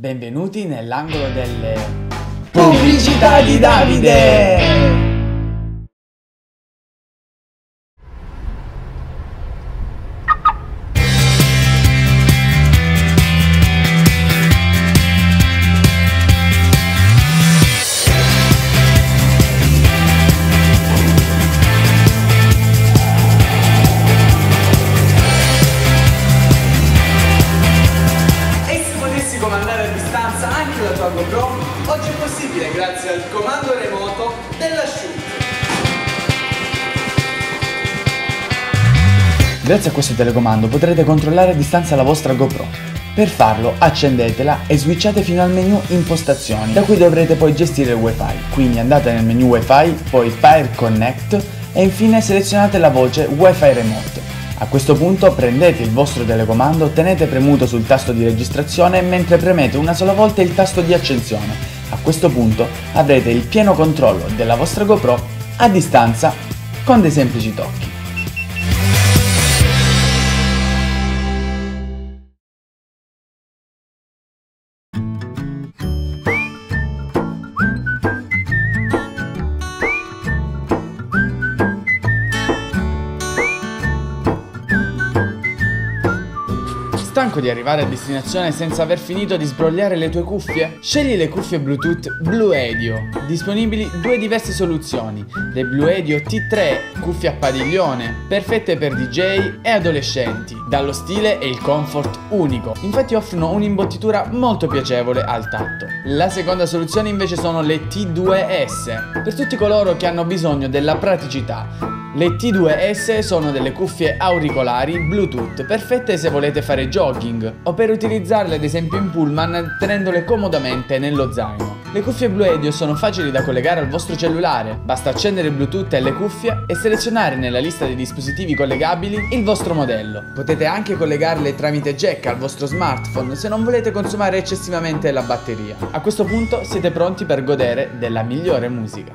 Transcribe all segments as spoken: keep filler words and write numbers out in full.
Benvenuti nell'angolo delle pubblicità di Davide! Comandare a distanza anche la tua GoPro, oggi è possibile grazie al comando remoto della Shoot. Grazie a questo telecomando potrete controllare a distanza la vostra GoPro. Per farlo accendetela e switchate fino al menu impostazioni, da cui dovrete poi gestire il wifi. Quindi andate nel menu wifi, poi Fire Connect e infine selezionate la voce wifi remote. A questo punto prendete il vostro telecomando, tenete premuto sul tasto di registrazione mentre premete una sola volta il tasto di accensione. A questo punto avrete il pieno controllo della vostra GoPro a distanza con dei semplici tocchi. Stanco di arrivare a destinazione senza aver finito di sbrogliare le tue cuffie? Scegli le cuffie Bluetooth Bluedio. Disponibili due diverse soluzioni: le Bluedio T tre, cuffie a padiglione, perfette per D J e adolescenti, dallo stile e il comfort unico. Infatti offrono un'imbottitura molto piacevole al tatto. La seconda soluzione invece sono le T due S, per tutti coloro che hanno bisogno della praticità. Le T due S sono delle cuffie auricolari Bluetooth, perfette se volete fare jogging o per utilizzarle ad esempio in pullman tenendole comodamente nello zaino. Le cuffie Bluedio sono facili da collegare al vostro cellulare, basta accendere il Bluetooth e le cuffie e selezionare nella lista dei dispositivi collegabili il vostro modello. Potete anche collegarle tramite jack al vostro smartphone se non volete consumare eccessivamente la batteria. A questo punto siete pronti per godere della migliore musica.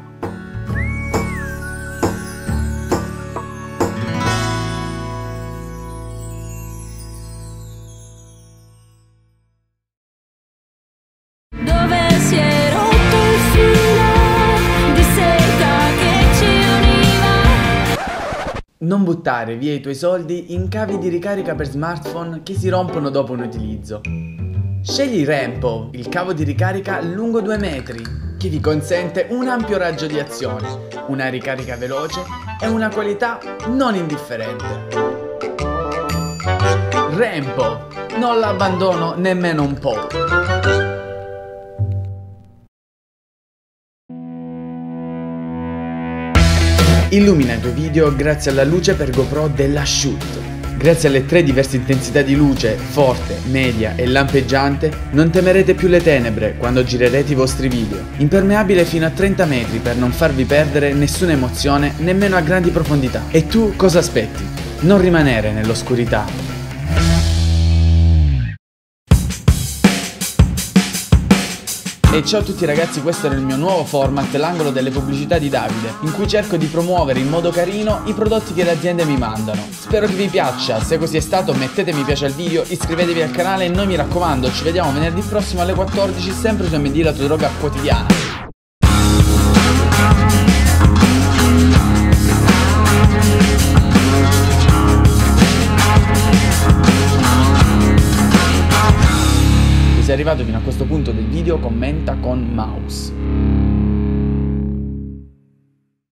Non buttare via i tuoi soldi in cavi di ricarica per smartphone che si rompono dopo un utilizzo. Scegli Rampo, il cavo di ricarica lungo due metri, che vi consente un ampio raggio di azione, una ricarica veloce e una qualità non indifferente. Rampo, non l'abbandono nemmeno un po'. Illumina i tuoi video grazie alla luce per GoPro della Shoot. Grazie alle tre diverse intensità di luce, forte, media e lampeggiante, non temerete più le tenebre quando girerete i vostri video. Impermeabile fino a trenta metri per non farvi perdere nessuna emozione nemmeno a grandi profondità. E tu cosa aspetti? Non rimanere nell'oscurità. E ciao a tutti ragazzi, questo era il mio nuovo format, l'angolo delle pubblicità di Davide, in cui cerco di promuovere in modo carino i prodotti che le aziende mi mandano. Spero che vi piaccia, se così è stato mettete mi piace al video, iscrivetevi al canale e noi mi raccomando, ci vediamo venerdì prossimo alle quattordici sempre su M D, la tua droga quotidiana. Se sei arrivato fino a questo punto del video, commenta con mouse.